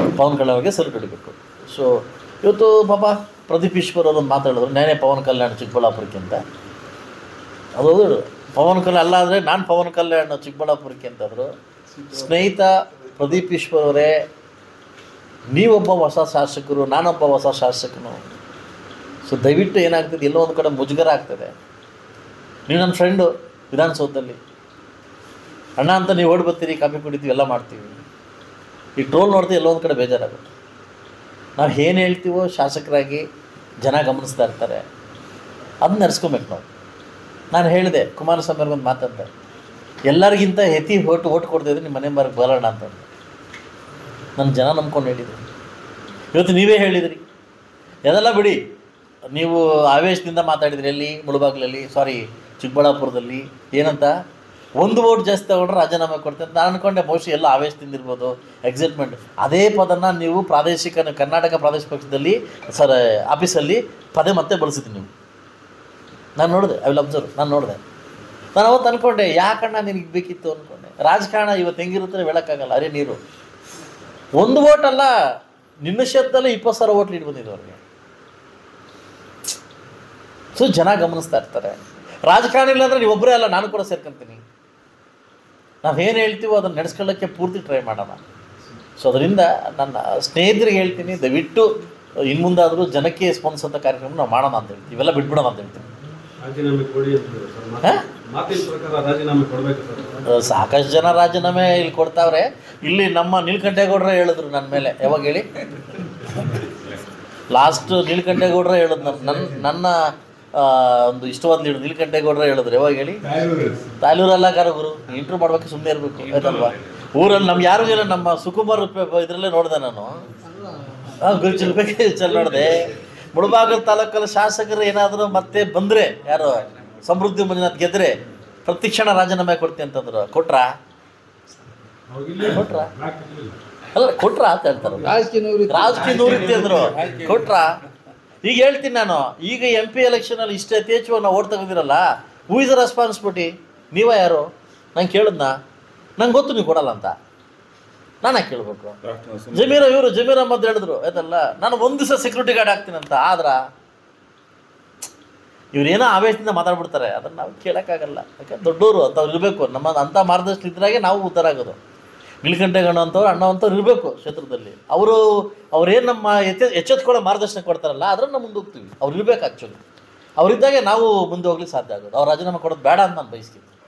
ಪವನ್ ಕಲ್ಯಾಣ್ ಅವ್ರಿಗೆ ಸಲ್ಯೂಟ್ ಹೊಡಿಬೇಕು. ಸೊ ಇವತ್ತು ಪಾಪ ಪ್ರದೀಪ್ ಈಶ್ವರ್ ಅವರೊಂದು ಮಾತಾಡಿದ್ರು, ನಾನೇ ಪವನ್ ಕಲ್ಯಾಣ್ ಚಿಕ್ಕಬಳ್ಳಾಪುರಕ್ಕೆ ಅಂತ. ಅದು ಪವನ್ ಕಲ್ಯಾಣ್ ಅಲ್ಲ ಅಂದರೆ ನಾನು ಪವನ್ ಕಲ್ಯಾಣ್ ಚಿಕ್ಕಬಳ್ಳಾಪುರಕ್ಕೆ ಅಂತಂದರು. ಸ್ನೇಹಿತ ಪ್ರದೀಪ್ ಈಶ್ವರ್ ಅವರೇ, ನೀವೊಬ್ಬ ಹೊಸ ಶಾಸಕರು, ನಾನೊಬ್ಬ ಹೊಸ ಶಾಸಕನು. ಸೊ ದಯವಿಟ್ಟು ಏನಾಗ್ತದೆ, ಎಲ್ಲೋ ಒಂದು ಕಡೆ ಮುಜುಗರ ಆಗ್ತದೆ. ನೀವು ನನ್ನ ಫ್ರೆಂಡು ವಿಧಾನಸೌಧದಲ್ಲಿ ಅಣ್ಣ ಅಂತ ನೀವು ಓಡಿ ಬರ್ತೀರಿ, ಕಾಫಿ ಕುಡಿತೀವಿ, ಎಲ್ಲ ಮಾಡ್ತೀವಿ. ಈ ಟ್ರೋಲ್ ನೋಡ್ತೀವಿ, ಎಲ್ಲೋ ಒಂದು ಕಡೆ ಬೇಜಾರಾಗುತ್ತೆ. ನಾವು ಏನು ಹೇಳ್ತೀವೋ ಶಾಸಕರಾಗಿ ಜನ ಗಮನಿಸ್ತಾ ಇರ್ತಾರೆ, ಅದನ್ನ ನಡೆಸ್ಕೊಬೇಕು ನಾವು. ನಾನು ಹೇಳಿದೆ ಕುಮಾರಸ್ವಾಮಿ ಅವ್ರಿಗೊಂದು ಮಾತಾಡಿದೆ, ಎಲ್ಲರಿಗಿಂತ ಓಟ್ ಕೊಡ್ತಾಯಿದ್ರೆ ನಿಮ್ಮ ಮನೆ ಬಾರಿಗೆ ಬರೋಣ ಅಂತಂದು. ನನ್ನ ಜನ ನಂಬ್ಕೊಂಡು ಹೇಳಿದ್ರು. ಇವತ್ತು ನೀವೇ ಹೇಳಿದಿರಿ, ಅದೆಲ್ಲ ಬಿಡಿ, ನೀವು ಆವೇಶದಿಂದ ಮಾತಾಡಿದ್ರಿ. ಎಲ್ಲಿ ಮುಳಬಾಗಿಲಲ್ಲಿ, ಚಿಕ್ಕಬಳ್ಳಾಪುರದಲ್ಲಿ ಏನಂತ, ಒಂದು ವೋಟ್ ಜಾಸ್ತಿ ತಗೊಂಡ್ರೆ ರಾಜೀನಾಮೆ ಕೊಡ್ತೇನೆ ನಾನು ಅಂದ್ಕೊಂಡೆ. ಬಹುಶಃ ಎಲ್ಲ ಆವೇಶದಿಂದಿರ್ಬೋದು, ಎಕ್ಸೈಟ್ಮೆಂಟ್. ಅದೇ ಪದನ ನೀವು ಕರ್ನಾಟಕ ಪ್ರಾದೇಶಿಕ ಪಕ್ಷದಲ್ಲಿ ಆಫೀಸಲ್ಲಿ ಮತ್ತೆ ಬಳಸಿದ್ರಿ ನೀವು. ನಾನು ನೋಡಿದೆ, ಐ ವಿಲ್ ಅಬ್ಸರ್ವ್. ನಾನು ನೋಡಿದೆ. ನಾನು ಅವತ್ತು ಅಂದ್ಕೊಂಡೆ, ಯಾಕಣ್ಣ ನಿನಗೆ ಬೇಕಿತ್ತು ಅಂದ್ಕೊಂಡೆ. ರಾಜಕಾರಣ ಇವತ್ತು ಹೆಂಗಿರುತ್ತೆ ಹೇಳೋಕ್ಕಾಗಲ್ಲ. ಅರೆ ನೀರು ಒಂದು ವೋಟ್ ಅಲ್ಲ, ನಿನ್ನ ಕ್ಷೇತ್ರದಲ್ಲಿ 20,000 ವೋಟ್ ಲೀಡ್ ಬಂದಿದ್ದು ಅವ್ರಿಗೆ. ಸೊ ಜನ ಗಮನಿಸ್ತಾ ಇರ್ತಾರೆ. ರಾಜಕಾರಣ ಇಲ್ಲಾಂದರೆ ನೀವೊಬ್ಬರೇ ಅಲ್ಲ, ನಾನು ಕೂಡ ಸೇರ್ಕೊಂತೀನಿ. ನಾವೇನು ಹೇಳ್ತೀವೋ ಅದನ್ನು ನಡೆಸ್ಕೊಳ್ಳೋಕ್ಕೆ ಪೂರ್ತಿ ಟ್ರೈ ಮಾಡೋಣ. ಸೊ ಅದರಿಂದ ನನ್ನ ಸ್ನೇಹಿತರಿಗೆ ಹೇಳ್ತೀನಿ, ದಯವಿಟ್ಟು ಇನ್ನು ಮುಂದಾದರೂ ಜನಕ್ಕೆ ಸ್ಪಂದಿಸೋಂಥ ಕಾರ್ಯಕ್ರಮ ನಾವು ಮಾಡೋಣ ಅಂತ ಹೇಳ್ತೀವಿ. ಇವೆಲ್ಲ ಬಿಟ್ಬಿಡೋಣ ಅಂತ ಹೇಳ್ತೀನಿ. ಸಾಕಷ್ಟು ಜನ ರಾಜೀನಾಮೆ ಇಲ್ಲಿ ಕೊಡ್ತಾವ್ರೆ. ಇಲ್ಲಿ ನಮ್ಮ ನೀಲಕಂಠೇಗೌಡರೇ ಹೇಳಿದ್ರು ನನ್ನ ಮೇಲೆ. ಯಾವಾಗ ಹೇಳಿ, ಲಾಸ್ಟ್ ನೀಲಕಂಠೇಗೌಡರೇ ಹೇಳಿದ್ರು ನನ್ನ ಒಂದು ಇಷ್ಟವಾದ ಲೀಡರ್ ನೀಲಕಂಠೇಗೌಡರೇ ಹೇಳಿದ್ರು. ಯಾವಾಗ ಹೇಳಿ, ತಾಲೂರಲ್ಲ ಗುರು, ಇಂಟ್ರೂ ಮಾಡ್ಬೇಕು, ಸುಮ್ಮನೆ ಇರಬೇಕು ಆಯ್ತಲ್ವಾ. ಊರಲ್ಲಿ ನಮ್ಗೆ ಯಾರು ಇಲ್ಲ. ನಮ್ಮ ಸುಕುಮಾರ್ ಇದರಲ್ಲೇ ನೋಡಿದೆ ನಾನು, ಗುರುಚಿಲ್ಬೇಕಲ್ಲಿ ನೋಡಿದೆ. ಮುಳಬಾಗಿಲು ತಾಲೂಕಲ್ಲಿ ಶಾಸಕರು ಏನಾದರೂ ಮತ್ತೆ ಬಂದರೆ, ಯಾರು ಸಮೃದ್ಧಿ ಮಂಜುನಾಥ್ ಗೆದ್ದರೆ ಪ್ರತಿಕ್ಷಣ ರಾಜೀನಾಮೆ ಕೊಡ್ತೀನಿ ಅಂತಂದ್ರು. ಕೊಟ್ರಾ ಅಲ್ಲ ಕೊಟ್ರಾ ಅಂತ ಹೇಳ್ತಾರೆ. ರಾಜಕೀಯ ನಿವೃತ್ತಿ ಅಂದರು. ಕೊಟ್ರಾ? ಈಗ ಹೇಳ್ತೀನಿ ನಾನು, ಈಗ MP ಎಲೆಕ್ಷನಲ್ಲಿ ಇಷ್ಟು ಯಥೇಚ್ಛವಾಗಿ ನಾವು ಓಟ್ ತೆಗೆದಿರಲ್ಲ, ಹೂ ಇಸ್ ದ ರೆಸ್ಪಾನ್ಸಿಬಿಲಿಟಿ? ನೀವ ಯಾರು? ನಂಗೆ ಕೇಳಿದ್ನಾ? ನಂಗೆ ಗೊತ್ತು ನೀವು ಕೊಡಲ್ಲ ಅಂತ. ನಾನು ಕೇಳಬೇಕು. ಜಮೀರ್ ಅಹ್ಮದ್ ಹೇಳಿದ್ರು ಆಯ್ತಲ್ಲ, ನಾನು ಒಂದು ದಿವಸ ಸೆಕ್ಯೂರಿಟಿ ಗಾರ್ಡ್ ಆಗ್ತೀನಿ ಅಂತ. ಆದ್ರೆ ಇವ್ರೇನೋ ಆವೇಶದಿಂದ ಮಾತಾಡ್ಬಿಡ್ತಾರೆ, ಅದನ್ನು ನಾವು ಕೇಳೋಕ್ಕಾಗಲ್ಲ. ಯಾಕಂದ್ರೆ ದೊಡ್ಡವರು ಅಂಥವ್ರು ಇರಬೇಕು. ನಮ್ಮ ಅಂಥ ಮಾರ್ಗದರ್ಶನ ಇದ್ರಾಗೆ ನಾವು ಉದ್ಧಾರ ಆಗೋದು. ನೀಲಕಂಠೇಗೌಡ ಅಂತವ್ರು, ಅಣ್ಣ ಅಂತವ್ರು ಇರಬೇಕು ಕ್ಷೇತ್ರದಲ್ಲಿ. ಅವ್ರೇನು ನಮ್ಮ ಎಚ್ಚೆತ್ಕೊಳ್ಳೋ ಮಾರ್ಗದರ್ಶನ ಕೊಡ್ತಾರಲ್ಲ, ಅದನ್ನು ನಾವು ಮುಂದೆ ಹೋಗ್ತೀವಿ. ಅವ್ರು ಇರಬೇಕು. ಆ್ಯಕ್ಚುಲಿ ಅವರಿದ್ದಾಗೆ ನಾವು ಮುಂದೆ ಹೋಗ್ಲಿಕ್ಕೆ ಸಾಧ್ಯ ಆಗೋದು. ಅವ್ರು ರಾಜೀನಾಮೆ ಕೊಡೋದು ಬೇಡ ಅಂತ ನಾನು ಬಯಸ್ತೀನಿ.